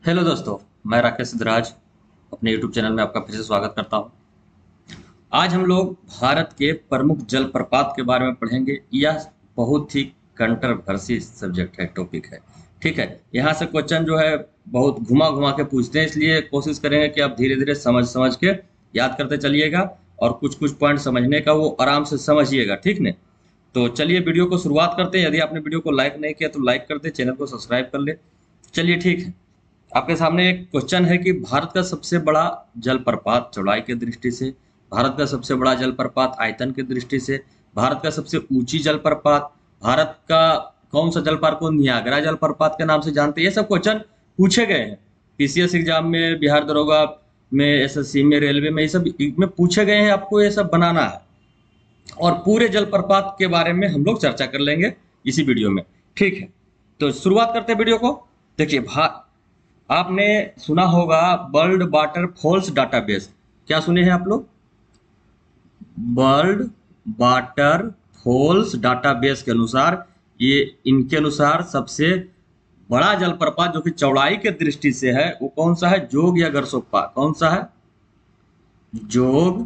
Hello दोस्तों, मैं राकेश सिद्धराज अपने यूट्यूब चैनल में आपका फिर से स्वागत करता हूं। आज हम लोग भारत के प्रमुख जलप्रपात के बारे में पढ़ेंगे। यह बहुत ही कंट्रोवर्सी सब्जेक्ट है, टॉपिक है। ठीक है, यहाँ से क्वेश्चन जो है बहुत घुमा घुमा के पूछते हैं, इसलिए कोशिश करेंगे कि आप धीरे धीरे समझ समझ के याद करते चलिएगा और कुछ कुछ पॉइंट समझने का वो आराम से समझिएगा। ठीक ने? तो चलिए वीडियो को शुरुआत करते हैं। यदि आपने वीडियो को लाइक नहीं किया तो लाइक कर दे, चैनल को सब्सक्राइब कर ले। चलिए ठीक है, आपके सामने एक क्वेश्चन है कि भारत का सबसे बड़ा जलप्रपात चौड़ाई की दृष्टि से, भारत का सबसे बड़ा जलप्रपात आयतन की दृष्टि से, भारत का सबसे ऊंची जलप्रपात, भारत का कौन सा जलप्रपात को नियाग्रा जलप्रपात के नाम से जानते हैं। ये सब क्वेश्चन पूछे गए हैं पीसीएस एग्जाम में, बिहार दरोगा में, एसएससी में, रेलवे में, ये सब में पूछे गए हैं। आपको ये सब बनाना है और पूरे जलप्रपात के बारे में हम लोग चर्चा कर लेंगे इसी वीडियो में। ठीक है, तो शुरुआत करते हैं वीडियो को। देखिए, आपने सुना होगा वर्ल्ड वाटर फॉल्स डाटाबेस। क्या सुने हैं आप लोग? वर्ल्ड वाटर फॉल्स डाटाबेस के अनुसार, ये इनके अनुसार सबसे बड़ा जलप्रपात जो कि चौड़ाई के दृष्टि से है वो कौन सा है? जोग या गरसोप्पा? कौन सा है? जोग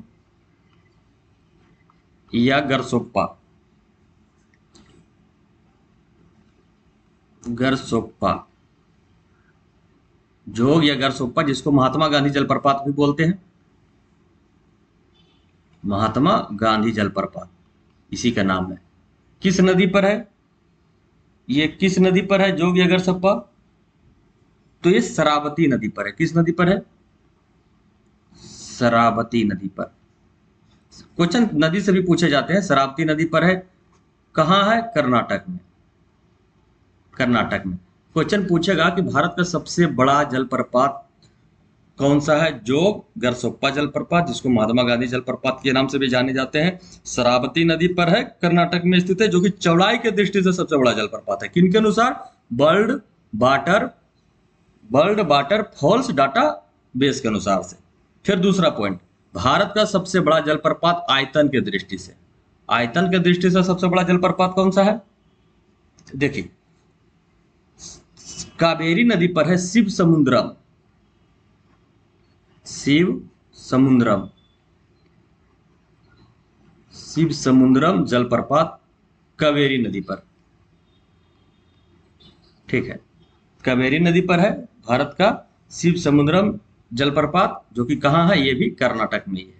या गरसोप्पा? गरसोप्पा, जोग या गरसोप्पा, जिसको महात्मा गांधी जलप्रपात भी बोलते हैं। महात्मा गांधी जलप्रपात इसी का नाम है। किस नदी पर है ये? किस नदी पर है जोग या गरसप्पा? तो ये शरावती नदी पर है। किस नदी पर है? शरावती नदी पर। क्वेश्चन नदी से भी पूछे जाते हैं। शरावती नदी पर है। कहाँ है? कर्नाटक में। कर्नाटक में क्वेश्चन पूछेगा कि भारत का सबसे बड़ा जलप्रपात कौन सा है? जोग गरसोप्पा जलप्रपात, जिसको महात्मा गांधी जलप्रपात के नाम से भी जाने जाते हैं, शरावती नदी पर है, कर्नाटक में स्थित है, जो कि चौड़ाई के दृष्टि से सबसे बड़ा जलप्रपात है। किनके अनुसार? World water world water falls data base के अनुसार से। फिर दूसरा पॉइंट, भारत का सबसे बड़ा जलप्रपात आयतन के दृष्टि से। आयतन के दृष्टि से सबसे बड़ा जलप्रपात कौन सा है? देखिए, कावेरी नदी पर है शिव समुद्रम। शिव समुद्रम, शिव समुद्रम जलप्रपात कावेरी नदी पर। ठीक है, कावेरी नदी पर है भारत का शिव समुद्रम जलप्रपात, जो कि कहाँ है? ये भी कर्नाटक में ही है।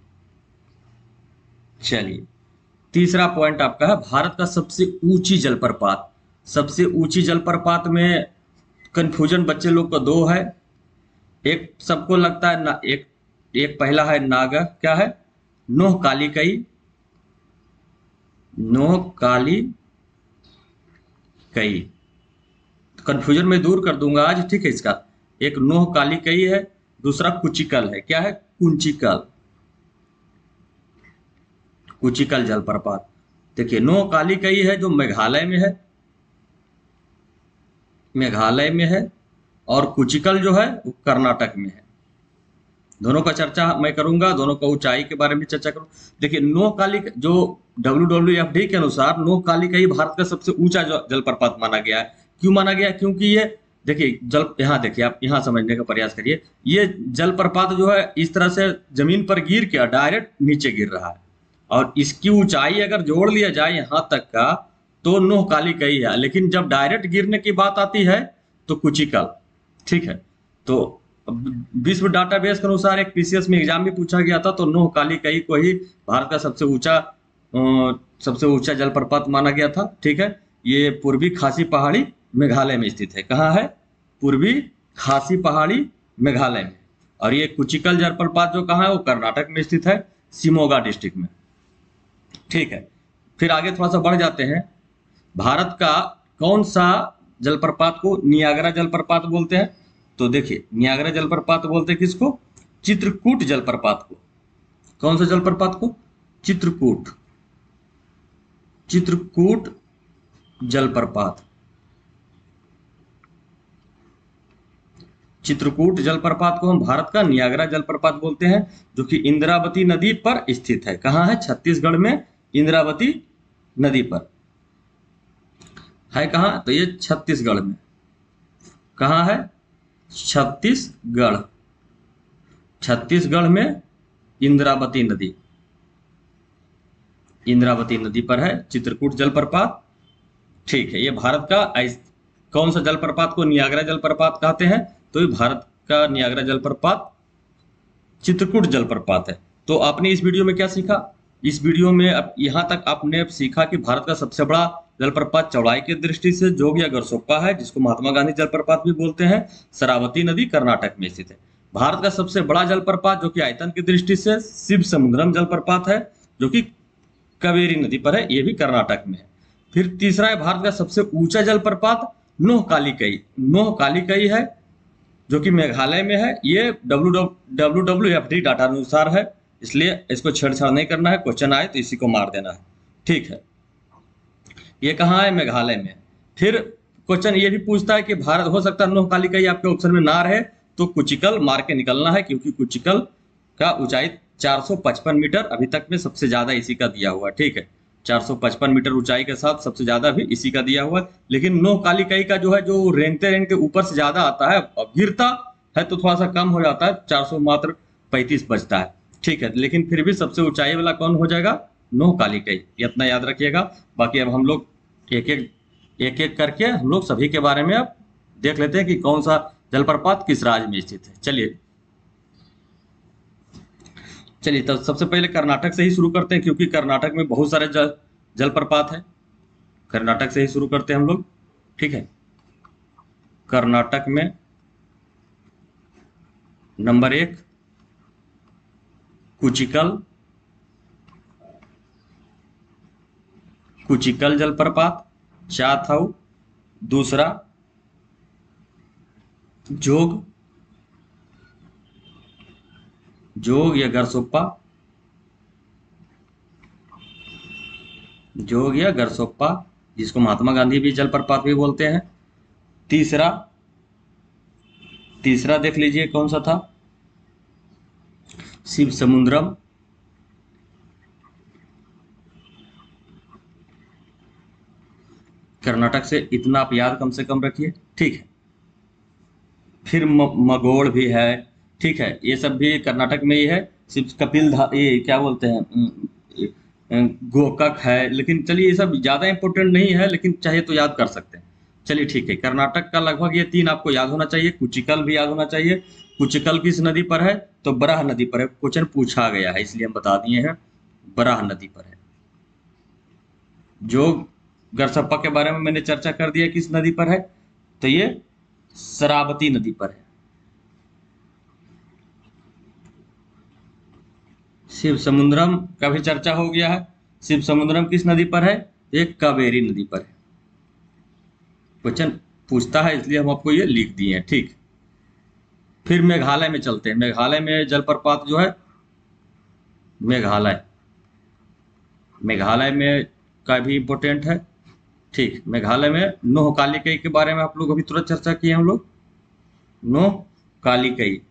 चलिए, तीसरा पॉइंट आपका है भारत का सबसे ऊंची जलप्रपात। सबसे ऊंची जलप्रपात में कंफ्यूजन बच्चे लोग को दो है। एक सबको लगता है ना, एक एक पहला है नागा, क्या है? नोह काली कई। नोह काली कई, कंफ्यूजन में दूर कर दूंगा आज। ठीक है, इसका एक नोह काली कई है, दूसरा कुचिकल है। क्या है? कुंचिकल, कुचिकल जलप्रपात। देखिए, नोह काली कई है जो मेघालय में है, मेघालय में है, और कुचिकल जो है वो कर्नाटक में है। दोनों का चर्चा मैं करूंगा, दोनों का ऊंचाई के बारे में चर्चा करूँ। देखिए, नोह काली जो WWFD के अनुसार नोह काली का ही भारत का सबसे ऊंचा जलप्रपात माना गया है। क्यों माना गया? क्योंकि ये देखिए जल, यहाँ देखिए, आप यहाँ समझने का प्रयास करिए। ये जलप्रपात जो है इस तरह से जमीन पर गिर के डायरेक्ट नीचे गिर रहा है, और इसकी ऊंचाई अगर जोड़ लिया जाए यहाँ तक का तो नोह काली का ही है। लेकिन जब डायरेक्ट गिरने की बात आती है तो कुचिकल। ठीक है, तो विश्व डाटाबेस के अनुसार एक पीसीएस में एग्जाम भी पूछा गया था, तो नोह काली कई को ही भारत का सबसे ऊंचा जलप्रपात माना गया था। ठीक है, ये पूर्वी खासी पहाड़ी मेघालय में स्थित है। कहाँ है? पूर्वी खासी पहाड़ी मेघालय में। और ये कुचिकल जलप्रपात जो कहाँ है? वो कर्नाटक में स्थित है, शिमोगा डिस्ट्रिक्ट में। ठीक है, फिर आगे थोड़ा सा बढ़ जाते हैं। भारत का कौन सा जलप्रपात को नियाग्रा जलप्रपात बोलते हैं? तो देखिए, नियाग्रा जलप्रपात बोलते हैं किसको? चित्रकूट जलप्रपात को। कौन सा जलप्रपात को? चित्रकूट, चित्रकूट जलप्रपात। चित्रकूट जलप्रपात को हम भारत का नियाग्रा जलप्रपात बोलते हैं, जो कि इंद्रावती नदी पर स्थित है। कहाँ है? छत्तीसगढ़ में इंद्रावती नदी पर है। कहाँ? तो ये छत्तीसगढ़ में। कहाँ है? छत्तीसगढ़। छत्तीसगढ़ में इंद्रावती नदी, इंद्रावती नदी पर है चित्रकूट जलप्रपात। ठीक है, ये भारत का कौन सा जलप्रपात को नियाग्रा जलप्रपात कहते हैं? तो ये भारत का नियाग्रा जलप्रपात चित्रकूट जलप्रपात है। तो आपने इस वीडियो में क्या सीखा? इस वीडियो में अब यहाँ तक आपने सीखा कि भारत का सबसे बड़ा जलप्रपात चौड़ाई की दृष्टि से जोग या गरसोप्पा है, जिसको महात्मा गांधी जलप्रपात भी बोलते हैं। शरावती नदी कर्नाटक में स्थित है। भारत का सबसे बड़ा जलप्रपात जो कि आयतन की दृष्टि से शिव समुद्रम जलप्रपात है, जो कि कावेरी नदी पर है, ये भी कर्नाटक में है। फिर तीसरा है भारत का सबसे ऊंचा जलप्रपात नोहकालिकई। नोहकालिकई है जो कि मेघालय में है। ये WWFD डाटा अनुसार है, इसलिए इसको छेड़छाड़ नहीं करना है। क्वेश्चन आए तो इसी को मार देना है। ठीक है, ये कहाँ है? मेघालय में। फिर क्वेश्चन ये भी पूछता है कि भारत, हो सकता है नोहकालिकई आपके ऑप्शन में ना रहे तो कुचिकल मार के निकलना है, क्योंकि कुचिकल का ऊंचाई 455 मीटर अभी तक में सबसे ज्यादा इसी का दिया हुआ है। ठीक है, 455 मीटर ऊंचाई के साथ सबसे ज्यादा भी इसी का दिया हुआ है। लेकिन नोहकालिकई का जो है, जो रेंगते रेंगते ऊपर से ज्यादा आता है और गिरता है तो थोड़ा सा कम हो जाता है, 400 मात्र 35 बचता है। ठीक है, लेकिन फिर भी सबसे ऊंचाई वाला कौन हो जाएगा? नोहकालिकई। इतना याद रखिएगा। बाकी अब हम लोग एक एक करके हम लोग सभी के बारे में अब देख लेते हैं कि कौन सा जलप्रपात किस राज्य में स्थित है। चलिए तो सबसे पहले कर्नाटक से ही शुरू करते हैं, क्योंकि कर्नाटक में बहुत सारे जलप्रपात है। कर्नाटक से ही शुरू करते हैं हम लोग। ठीक है, कर्नाटक में नंबर 1 कुचिकल, कुचिकल जलप्रपात। चाथाऊ, दूसरा जोग, जोग या गरसोप्पा, जोग या गरसोप्पा, जिसको महात्मा गांधी भी जलप्रपात भी बोलते हैं। तीसरा देख लीजिए कौन सा था? शिव समुद्रम। कर्नाटक से इतना आप याद कम से कम रखिए। ठीक है, फिर मगोड़ भी है। ठीक है, ये सब भी कर्नाटक में ही है। शिव कपिल ये क्या बोलते हैं, गोकक है। लेकिन चलिए ये सब ज्यादा इंपॉर्टेंट नहीं है, लेकिन चाहे तो याद कर सकते हैं। चलिए ठीक है, कर्नाटक का लगभग ये 3 आपको याद होना चाहिए। कुचिकल भी याद होना चाहिए। कुचिकल किस नदी पर है? तो बराह नदी पर है। क्वेश्चन पूछा गया है इसलिए हम बता दिए हैं, बराह नदी पर है। जो गरसप्पा के बारे में मैंने चर्चा कर दिया, किस नदी पर है? तो ये शरावती नदी पर है। शिव समुद्रम का भी चर्चा हो गया है। शिव समुद्रम किस नदी पर है? एक कावेरी नदी पर है। क्वेश्चन पूछता है इसलिए हम आपको ये लिख दिए हैं। ठीक, फिर मेघालय में चलते हैं। मेघालय में जलप्रपात जो है, मेघालय में का भी इंपॉर्टेंट है। ठीक, मेघालय में नोहकालिकई के बारे में आप लोग अभी तुरंत चर्चा किए हम लोग। नोहकालिकई,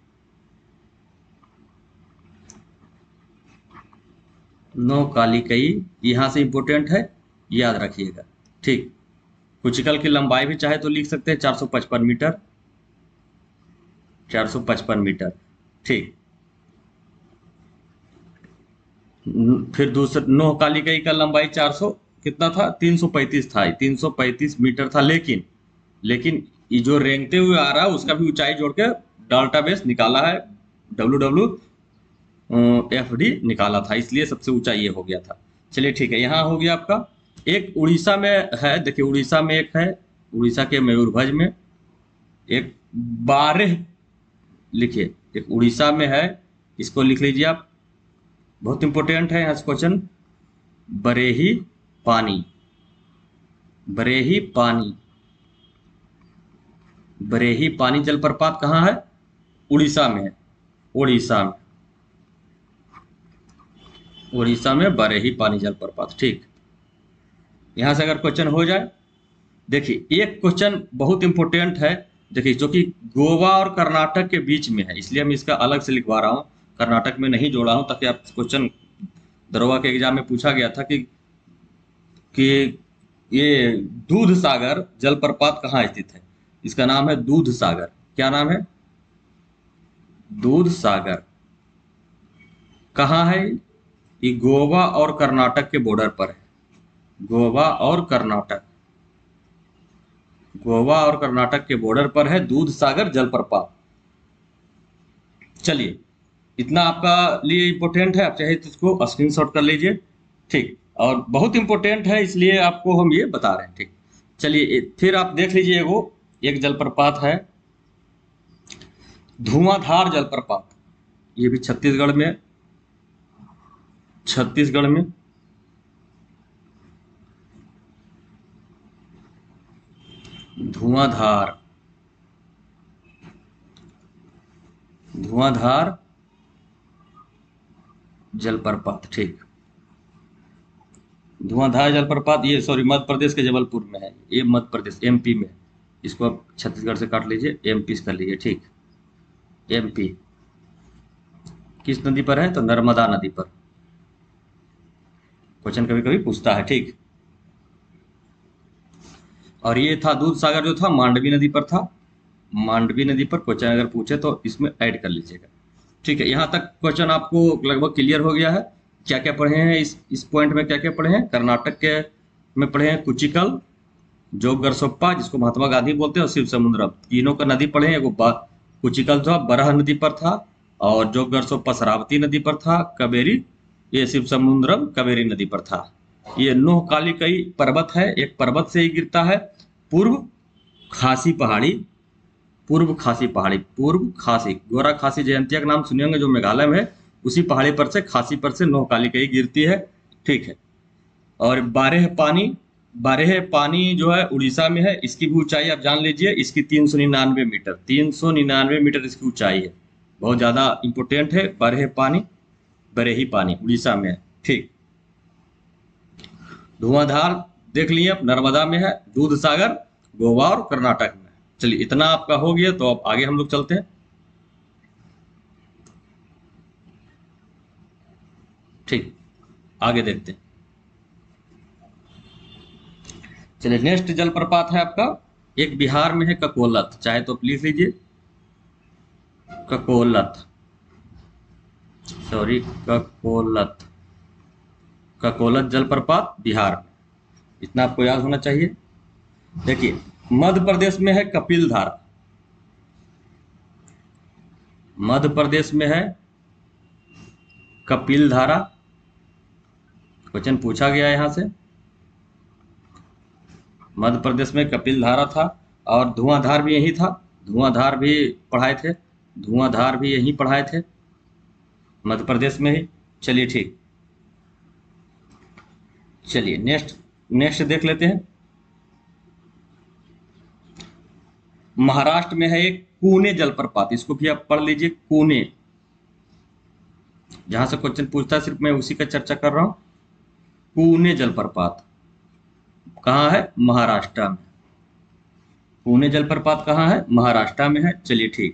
नोहकालिकई यहाँ से इंपॉर्टेंट है, याद रखिएगा। ठीक, कुचिकल की लंबाई भी चाहे तो लिख सकते हैं 455 मीटर, 455 मीटर। ठीक, फिर दूसरा नोहकालिकई का लंबाई 400 कितना था? 335 था, 335 मीटर था। लेकिन ये जो रेंगते हुए आ रहा है उसका भी ऊंचाई जोड़ के डाटाबेस निकाला है, WWFD निकाला था, इसलिए सबसे ऊंचा ये हो गया था। चलिए ठीक है, यहाँ हो गया आपका। एक उड़ीसा में है, देखिए उड़ीसा में एक है, उड़ीसा के मयूरभंज में एक बारेह, लिखिए एक उड़ीसा में है, इसको लिख लीजिए आप, बहुत इंपॉर्टेंट है यहाँ से क्वेश्चन। बरेही पानी, बरेही पानी, बरेही पानी जलप्रपात कहाँ है? उड़ीसा में है। उड़ीसा में, उड़ीसा में बरेही पानी जलप्रपात। ठीक, यहां से अगर क्वेश्चन हो जाए, देखिए एक क्वेश्चन बहुत इंपॉर्टेंट है, देखिए जो कि गोवा और कर्नाटक के बीच में है, इसलिए हम इसका अलग से लिखवा रहा हूं, कर्नाटक में नहीं जोड़ा हूं, ताकि आप क्वेश्चन दरोगा के एग्जाम में पूछा गया था कि ये दूध सागर जलप्रपात कहाँ स्थित है? इसका नाम है दूध सागर। क्या नाम है? दूध सागर। कहाँ है? ये गोवा और कर्नाटक के बॉर्डर पर है। गोवा और कर्नाटक, गोवा और कर्नाटक के बॉर्डर पर है दूध सागर जलप्रपात। चलिए, इतना आपका लिए इम्पोर्टेंट है, आप चाहे तो इसको स्क्रीनशॉट कर लीजिए। ठीक, और बहुत इंपॉर्टेंट है इसलिए आपको हम ये बता रहे हैं। ठीक, चलिए फिर आप देख लीजिए, वो एक जलप्रपात है धुआंधार जलप्रपात। ये भी छत्तीसगढ़ में, छत्तीसगढ़ में धुआंधार, धुआंधार जलप्रपात। ठीक, धुआंधार जलप्रपात ये सॉरी मध्य प्रदेश के जबलपुर में है। ये मध्य प्रदेश एमपी में, इसको आप छत्तीसगढ़ से काट लीजिए, एमपी कर लीजिए। ठीक, एमपी किस नदी पर है? तो नर्मदा नदी पर। क्वेश्चन कभी कभी पूछता है। ठीक, और ये था दूध सागर जो था मांडवी नदी पर था। मांडवी नदी पर क्वेश्चन अगर पूछे तो इसमें ऐड कर लीजिएगा। ठीक है, यहाँ तक क्वेश्चन आपको लगभग क्लियर हो गया है। क्या क्या पढ़े हैं इस पॉइंट में? क्या क्या पढ़े हैं? कर्नाटक के में पढ़े हैं कुचिकल, जोग गरसोप्पा जिसको महात्मा गांधी बोलते हैं, और शिव समुद्रम। तीनों का नदी पढ़े हैं। वो कुचिकल था बराह नदी पर था, और जोग गरसोप्पा शरावती नदी पर था। कबेरी ये शिव समुद्रम कावेरी नदी पर था। ये नोहकालिकई पर्वत है, एक पर्वत से ही गिरता है। पूर्व खासी पहाड़ी, पूर्व खासी पहाड़ी, पूर्व खासी, गोरा खासी जयंतिया का नाम सुने होंगे जो मेघालय में है, उसी पहाड़ी पर से, खासी पर से नोहकालिकई गिरती है। ठीक है, और बारह पानी, बारह पानी जो है उड़ीसा में है। इसकी भी ऊंचाई आप जान लीजिए, इसकी 399 मीटर, 399 मीटर इसकी ऊंचाई है। बहुत ज्यादा इंपोर्टेंट है। बारह पानी, बरेही पानी उड़ीसा में है। ठीक, धुआंधार देख लिए आप, नर्मदा में है। दूध सागर गोवा और कर्नाटक में। चलिए, इतना आपका हो गया, तो अब आगे हम लोग चलते हैं। ठीक, आगे देखते हैं। चलिए, नेक्स्ट जलप्रपात है आपका, एक बिहार में है ककोलत, चाहे तो लिख लीजिए ककोलत, सॉरी ककोलत, ककोलत जलप्रपात बिहार में। इतना आपको याद होना चाहिए। देखिए, मध्य प्रदेश में है कपिल धारा, मध्य प्रदेश में है कपिल धारा। क्वेश्चन पूछा गया यहां से, मध्य प्रदेश में कपिल धारा था, और धुआंधार भी यही था। धुआंधार भी पढ़ाए थे, धुआंधार भी यही पढ़ाए थे, मध्य प्रदेश में ही। चलिए ठीक, चलिए नेक्स्ट नेक्स्ट देख लेते हैं। महाराष्ट्र में है एक पुणे जलप्रपात, इसको भी आप पढ़ लीजिए। पुणे, जहां से क्वेश्चन पूछता है सिर्फ मैं उसी का चर्चा कर रहा हूं। पुणे जलप्रपात कहाँ है? महाराष्ट्र में। पुणे जलप्रपात कहाँ है? महाराष्ट्र में है। चलिए ठीक,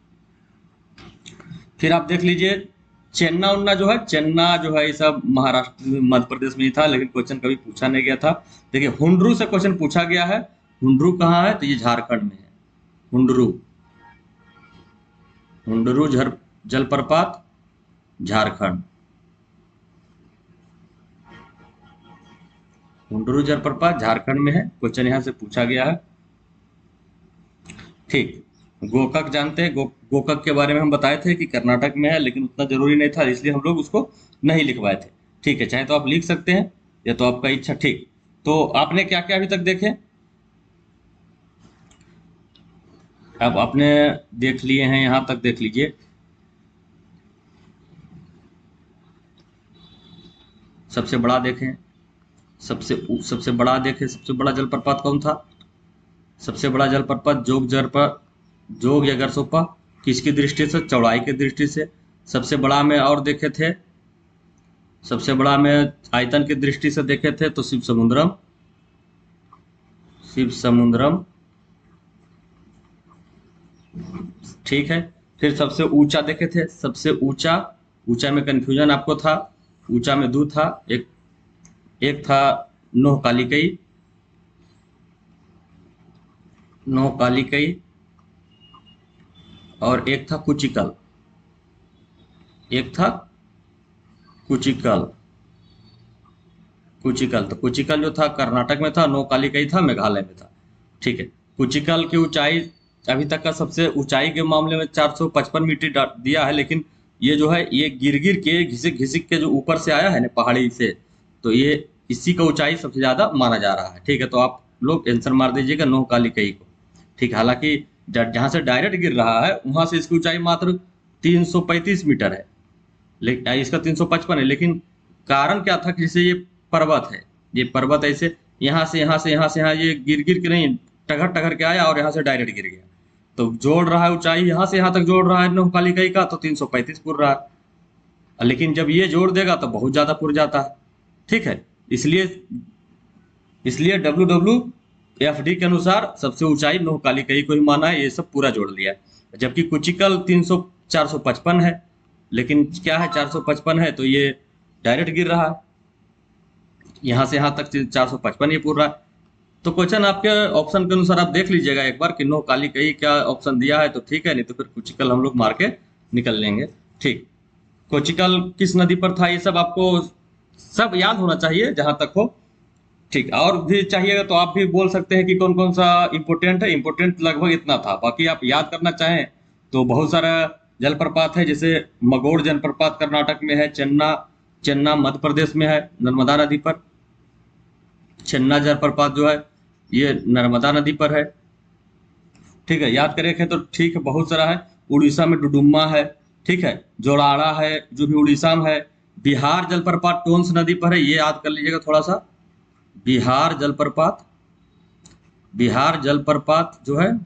फिर आप देख लीजिए चेन्ना उन्ना जो है, चेन्ना जो है ये सब महाराष्ट्र मध्य प्रदेश में ही था, लेकिन क्वेश्चन कभी पूछा नहीं गया था। देखिए, हुंडरू से क्वेश्चन पूछा गया है। हुंडरू कहाँ है? तो ये झारखंड में है। हुंडरू, हुंडरू जलप्रपात झारखंड, हुंडरू जलप्रपात झारखंड में है। क्वेश्चन यहां से पूछा गया है। ठीक, गोकक जानते हैं? गोकक के बारे में हम बताए थे कि कर्नाटक में है, लेकिन उतना जरूरी नहीं था, इसलिए हम लोग उसको नहीं लिखवाए थे। ठीक है, चाहे तो आप लिख सकते हैं, या तो आपका इच्छा। ठीक, तो आपने क्या क्या अभी तक देखे? अब आपने देख लिए हैं, यहां तक देख लीजिए। सबसे बड़ा देखें, सबसे बड़ा देखें, सबसे बड़ा जलप्रपात कौन था? सबसे बड़ा जलप्रपात जोग या गरसोप्पा। किसकी दृष्टि से? चौड़ाई की दृष्टि से। सबसे बड़ा में और देखे थे, सबसे बड़ा में आयतन की दृष्टि से देखे थे तो शिव समुद्रम, शिव समुद्रम। ठीक है, फिर सबसे ऊंचा देखे थे, सबसे ऊंचा, ऊंचा में कंफ्यूजन आपको था, ऊंचा में दो था, एक था नोहकालिकई, नोहकालिकई, और एक था कुचिकल, एक था कुचिकल। कुचिकल तो कुचिकल जो था कर्नाटक में था, नोकालिकई था मेघालय में था। ठीक है। कुचिकल की ऊंचाई अभी तक का सबसे ऊंचाई के मामले में 455 मीटर दिया है, लेकिन ये जो है ये गिर गिर के घिसिक घिसिक के जो ऊपर से आया है ना पहाड़ी से, तो ये इसी का ऊंचाई सबसे ज्यादा माना जा रहा है। ठीक है, तो आप लोग आंसर मार दीजिएगा नोकालिकई को। ठीक है, हालांकि जहां से डायरेक्ट गिर रहा है वहां से इसकी ऊंचाई मात्र 335 मीटर है, लेकिन इसका 355 है। लेकिन कारण क्या था कि जैसे ये पर्वत है, ये पर्वत ऐसे यहाँ से यहाँ से यहाँ से यहाँ ये गिर गिर के नहीं, टघर टघर के आया और यहाँ से डायरेक्ट गिर गया, तो जोड़ रहा है ऊंचाई यहाँ से यहाँ तक जोड़ रहा है नौकालिकाई का, तो 335 पुर रहा है। लेकिन जब ये जोड़ देगा तो बहुत ज्यादा पुर जाता है। ठीक है, इसलिए इसलिए WWFD के अनुसार सबसे ऊंचाई नौकालिकाई को ही माना है, ये सब पूरा जोड़ लिया है। जबकि कुचिकल 455 है, लेकिन क्या है 455 है तो ये डायरेक्ट गिर रहा है, यहाँ से यहाँ तक 455 ये पूरा। तो क्वेश्चन आपके ऑप्शन के अनुसार आप देख लीजिएगा एक बार कि नौकालिकाई क्या ऑप्शन दिया है तो ठीक है, नहीं तो फिर कुचिकल हम लोग मार के निकल लेंगे। ठीक, कुचिकल किस नदी पर था ये सब आपको सब याद होना चाहिए जहां तक हो। ठीक, और भी चाहिएगा तो आप भी बोल सकते हैं कि कौन कौन सा इंपोर्टेंट है। इंपोर्टेंट लगभग इतना था, बाकी आप याद करना चाहें तो बहुत सारा जलप्रपात है, जैसे मगोड़ जलप्रपात कर्नाटक में है, चेन्ना चेन्ना मध्य प्रदेश में है नर्मदा नदी पर। चेन्ना जलप्रपात जो है ये नर्मदा नदी पर है। ठीक है, याद करें तो ठीक है, बहुत सारा है। उड़ीसा में डुडुम्मा है। ठीक है, जोड़ाड़ा है जो भी उड़ीसा में है। बिहार जलप्रपात टोंस नदी पर है, ये याद कर लीजिएगा थोड़ा सा। बिहार जलप्रपात, बिहार जलप्रपात जो है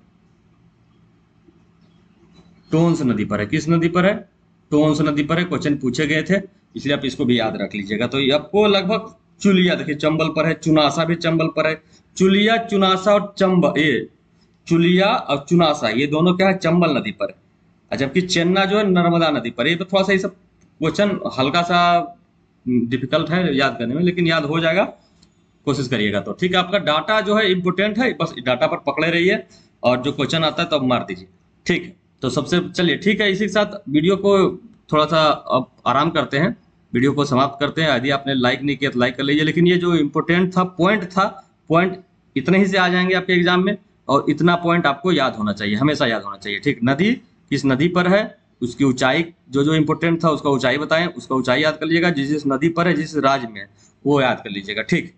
टोंस नदी पर है। किस नदी पर है? टोंस नदी पर है। क्वेश्चन पूछे गए थे, इसलिए आप इसको भी याद रख लीजिएगा। तो ये आपको लगभग चुलिया देखिए चंबल पर है, चुनासा भी चंबल पर है। चुलिया चुनासा और चंबल, ये चुलिया और चुनासा ये दोनों क्या है चंबल नदी पर है, जबकि चेन्ना जो है नर्मदा नदी पर। ये तो थोड़ा सा ये सब क्वेश्चन हल्का सा डिफिकल्ट है याद करने में, लेकिन याद हो जाएगा, कोशिश करिएगा। तो ठीक है, आपका डाटा जो है इंपोर्टेंट है, बस डाटा पर पकड़े रहिए और जो क्वेश्चन आता है तो अब मार दीजिए। ठीक है, तो सबसे चलिए ठीक है, इसी के साथ वीडियो को थोड़ा सा अब आराम करते हैं, वीडियो को समाप्त करते हैं। यदि आपने लाइक नहीं किया तो लाइक कर लीजिए। लेकिन ये जो इम्पोर्टेंट था, पॉइंट इतने ही से आ जाएंगे आपके एग्जाम में, और इतना पॉइंट आपको याद होना चाहिए, हमेशा याद होना चाहिए। ठीक, नदी किस नदी पर है, उसकी ऊंचाई जो जो इम्पोर्टेंट था उसका ऊंचाई बताएं, उसका ऊंचाई याद कर लीजिएगा। जिस जिस नदी पर है, जिस राज्य में है, वो याद कर लीजिएगा। ठीक,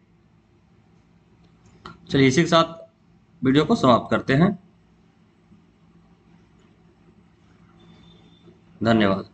चलिए इसी के साथ वीडियो को समाप्त करते हैं। धन्यवाद।